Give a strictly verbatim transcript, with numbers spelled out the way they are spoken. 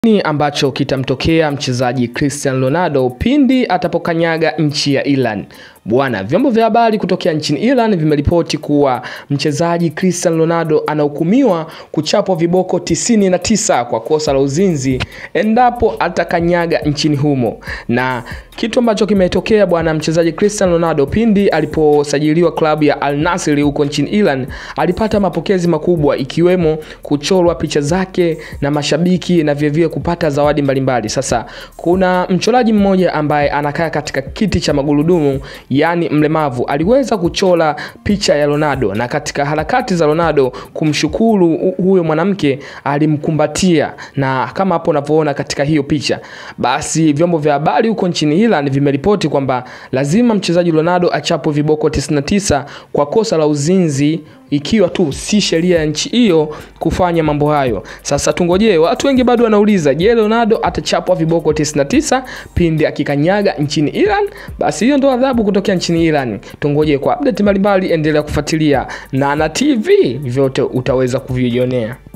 Ni ambacho kitamtokea mchezaji Cristiano Ronaldo pindi atapokanyaga nchi ya Iran. Bwana, vyombo vya habari kutokea nchini Iran vimeripoti kuwa mchezaji Cristiano Ronaldo anahukumiwa kuchapwa viboko tisini na tisa kwa kosa la uzinzi endapo atakanyaga nchini humo. Na kitu ambacho kimetokea bwana, mchezaji Cristiano Ronaldo pindi aliposajiliwa klabu ya Al Nassr huko nchini Iran, alipata mapokezi makubwa ikiwemo kuchorwa picha zake na mashabiki na vile vile kupata zawadi mbalimbali. Sasa kuna mchoraji mmoja ambaye anakaa katika kiti cha magurudumu, yani mlemavu, aliweza kuchora picha ya Ronaldo, na katika harakati za Ronaldo kumshukuru huyo mwanamke alimkumbatia, na kama hapo unavyoona katika hiyo picha. Basi vyombo vya habari huko nchini Iran vimeripoti kwamba lazima mchezaji Ronaldo achapwe viboko tisini na tisa kwa kosa la uzinzi, ikiwa tu si sheria ya nchi hiyo kufanya mambo hayo. Sasa tungojee, watu wengi bado wanauliza, je, Ronaldo atachapwa viboko tisini na tisa pindi akikanyaga nchini Iran? Basi hiyo ndio adhabu kutokea nchini Iran. Tungojee kwa update mbalimbali, endelea kufuatilia Nana T V, vyote utaweza kuvijionea.